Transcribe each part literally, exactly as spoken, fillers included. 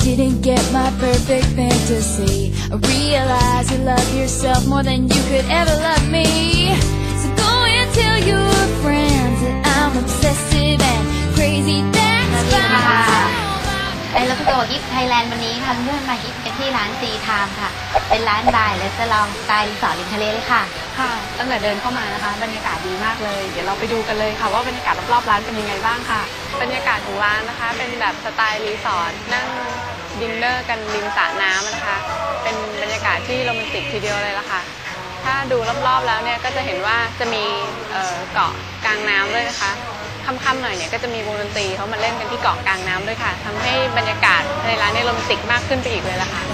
didn't get my perfect fantasy. I realize you love yourself more than you could ever love me. So go and tell your friends that I'm obsessive and crazy. That's fine. ไอเลิฟทูโกฮิปไทยแลนด์วันนี้ค่ะเพื่อนมาฮิปกันที่ร้านซีไทม์ค่ะเป็นร้านบาร์และจะลองสไตล์รีสอร์ทริมทะเลเลยค่ะค่ะตั้งแต่เดินเข้ามานะคะบรรยากาศดีมากเลยเดี๋ยวเราไปดูกันเลยค่ะว่าบรรยากาศรอบๆร้านเป็นยังไงบ้างค่ะบรรยากาศของร้านนะคะเป็นแบบสไตล์รีสอร์ทนั่งดินเนอร์กันริมสระน้ำนะคะเป็นบรรยากาศที่โรแมนติกทีเดียวเลยล่ะค่ะถ้าดูรอบๆแล้วเนี่ยก็จะเห็นว่าจะมีเกาะกลางน้ำด้วยนะคะค่ำๆหน่อยเนี่ยก็จะมีวงดนตรีเขามาเล่นกันที่เกาะกลางน้ำด้วยค่ะทำให้บรรยากาศในร้านเนี่ยโรแมนติกมากขึ้นไปอีกเลยล่ะค่ะ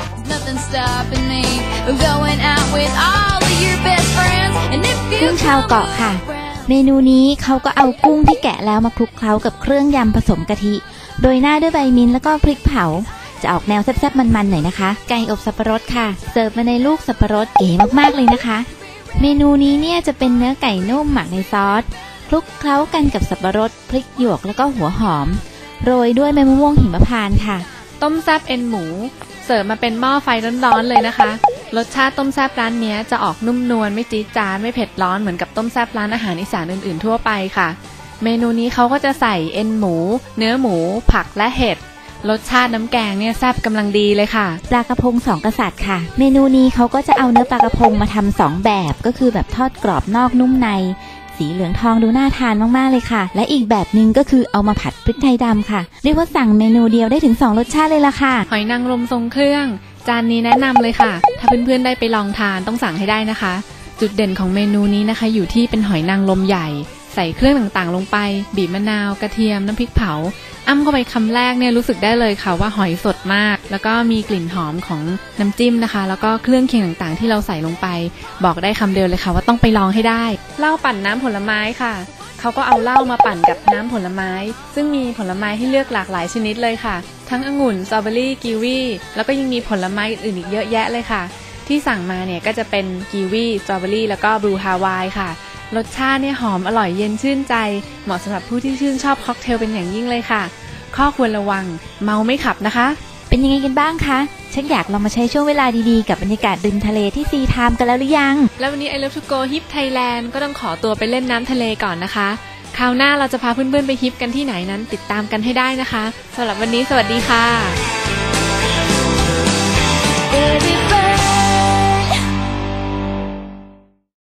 กุ้งชาวเกาะค่ะเมนูนี้เขาก็เอากุ้งที่แกะแล้วมาคลุกเคล้ากับเครื่องยำผสมกะทิโดยหน้าด้วยใบมิ้นท์แล้วก็พริกเผาจะออกแนวแซ่บๆมันๆหน่อยนะคะไก่อบสับปะรดค่ะเสิร์ฟมาในลูกสับปะรดเก๋มากๆเลยนะคะเมนูนี้เนี่ยจะเป็นเนื้อไก่นุ่มหมักในซอสคลุกเคล้ากันกับสับปะรดพริกหยวกแล้วก็หัวหอมโรยด้วยใบมะม่วงหิมพานต์ค่ะต้มแซ่บเอ็นหมูเสิร์ฟมาเป็นหม้อไฟร้อนๆเลยนะคะรสชาติต้มแซ่บร้านนี้จะออกนุ่มนวลไม่จี๊ดจ๊าดไม่เผ็ดร้อนเหมือนกับต้มแซ่บร้านอาหารอีสานอื่นๆทั่วไปค่ะเมนูนี้เขาก็จะใส่เอ็นหมูเนื้อหมูผักและเห็ดรสชาติน้ำแกงเนี่ยแซ่บกำลังดีเลยค่ะปลากระพงสองกษัตริย์ค่ะเมนูนี้เขาก็จะเอาเนื้อปลากระพงมาทำสองแบบก็คือแบบทอดกรอบนอกนุ่มในสีเหลืองทองดูน่าทานมากๆเลยค่ะและอีกแบบนึงก็คือเอามาผัดพริกไทยดำค่ะเรียกว่าสั่งเมนูเดียวได้ถึงสองรสชาติเลยล่ะค่ะหอยนางรมทรงเครื่องจานนี้แนะนำเลยค่ะถ้าเพื่อนๆได้ไปลองทานต้องสั่งให้ได้นะคะจุดเด่นของเมนูนี้นะคะอยู่ที่เป็นหอยนางรมใหญ่ใส่เครื่องต่างๆลงไปบีบมะนาวกระเทียมน้ำพริกเผาอ้ำเข้าไปคำแรกเนี่ยรู้สึกได้เลยค่ะว่าหอยสดมากแล้วก็มีกลิ่นหอมของน้ำจิ้มนะคะแล้วก็เครื่องเคียงต่างๆที่เราใส่ลงไปบอกได้คำเดียวเลยค่ะว่าต้องไปลองให้ได้เหล้าปั่นน้ำผลไม้ค่ะเขาก็เอาเหล้ามาปั่นกับน้ำผลไม้ซึ่งมีผลไม้ให้เลือกหลากหลายชนิดเลยค่ะทั้งองุ่นสตรอเบอรี่กีวีแล้วก็ยังมีผลไม้อื่นอีกเยอะแยะเลยค่ะที่สั่งมาเนี่ยก็จะเป็นกีวีสตรอเบอรี่แล้วก็บลูฮาวายค่ะรสชาติเนี่ยหอมอร่อยเย็นชื่นใจเหมาะสำหรับผู้ที่ชื่นชอบค็อกเทลเป็นอย่างยิ่งเลยค่ะข้อควรระวังเมาไม่ขับนะคะเป็นยังไงกันบ้างคะฉันอยากลองมาใช้ช่วงเวลาดีๆกับบรรยากาศริมทะเลที่ซีไทม์กันแล้วหรือยังแล้ววันนี้ I Love to Go Hip Thailand ก็ต้องขอตัวไปเล่นน้ำทะเลก่อนนะคะคราวหน้าเราจะพาเพื่อนๆไปฮิปกันที่ไหนนั้นติดตามกันให้ได้นะคะสำหรับวันนี้สวัสดีค่ะ